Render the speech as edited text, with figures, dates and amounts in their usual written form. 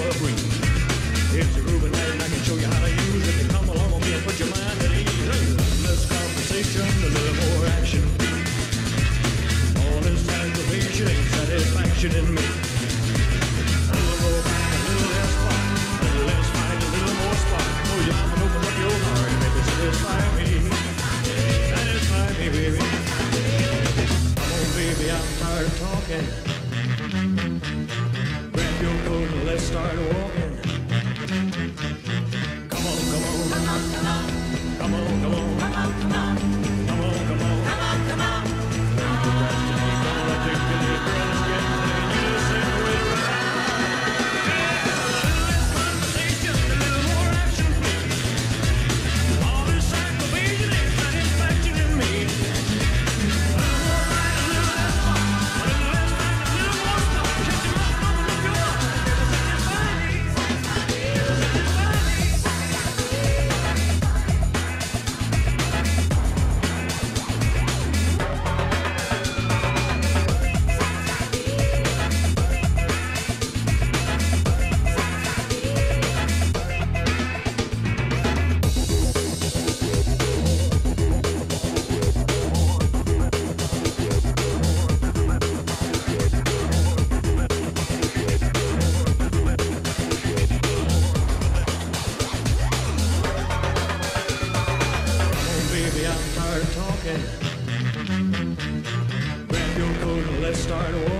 a breeze. It's a groovy night and I can show you how to use it. You come along with me and put your mind at ease. A little less conversation, a little more action. All this aggravation ain't satisfaction in me. A little more back, a little less fun, a little less fight, a little more spark. Oh yeah, I'm gonna open up your heart and maybe satisfy me. Satisfy me, baby. Come on, baby, I'm tired of talking. Grab your coat and let's start walking. Come on, come on, come on, come on, come on, come on, come on, come on, come on, come on, come on, come on. Don't procrastinate, don't let things get you, girl, and get money. You just say the way to ride. Yeah, a little less conversation, a little more action, please. All this aggravation ain't satisfaction in me. A little more right, a little less fun, a little less fight, a little more stuff. Catch 'em up, open up your heart, never satisfy me. Baby, I'm tired of talking. Grab your coat and let's start walking.